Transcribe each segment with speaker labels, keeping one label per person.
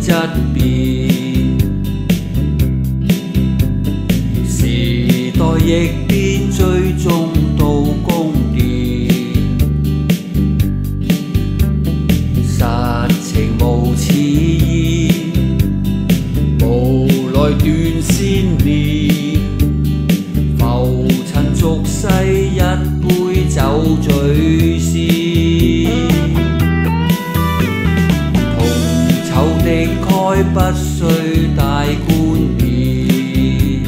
Speaker 1: 質變，時代亦變，最終到宮殿。實情無似意，無來斷線連，浮塵俗世一杯酒醉先。的概不需大冠冕，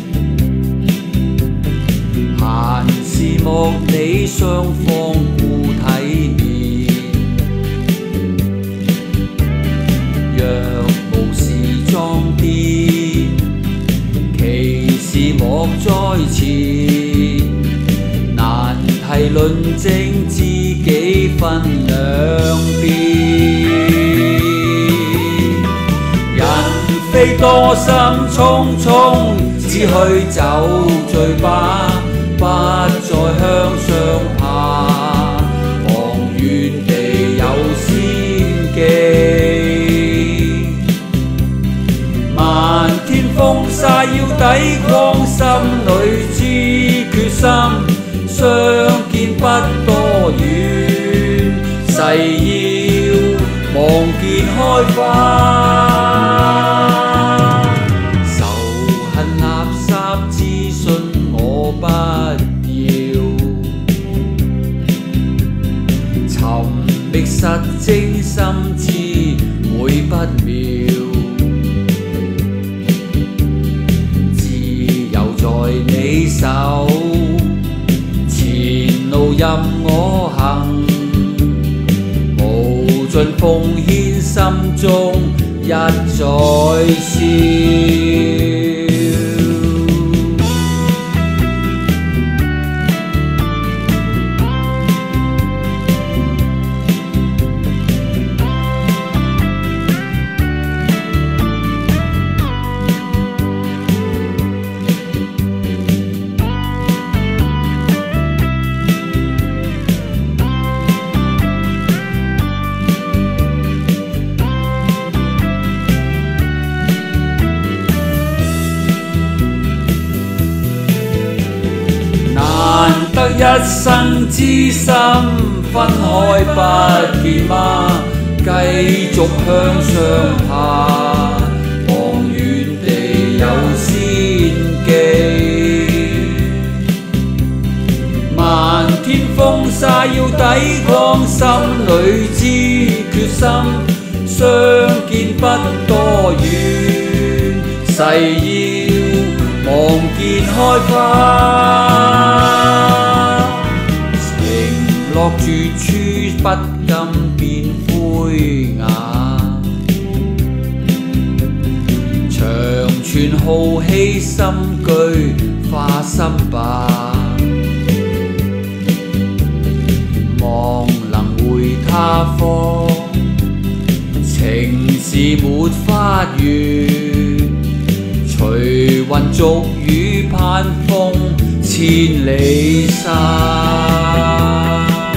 Speaker 1: 閒事莫理雙方顧體面。若無事裝癲，其事莫在前。難題論證自己分兩邊。非多心匆匆，只去酒醉吧，不再向上爬。望遠地有仙機，漫天風沙要抵抗，心裏知決心，相見不多遠，誓要望見開花。不要尋覓實證，心知會不妙。自由在你手，前路任我行，無盡奉獻，心中一再笑。難得一生之心，分開不見嗎？繼續向上爬，望遠地有仙機。漫天風沙要抵抗，心裏知決心，相見不多遠，誓要望見開花。落絕處不禁變灰瓦，長存浩氣心句化心吧。望能回他方，情是沒法完，隨雲逐雨盼風千里沙。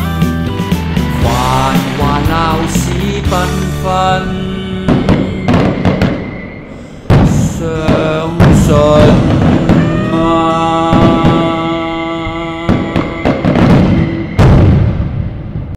Speaker 1: 鬧市繽紛，相信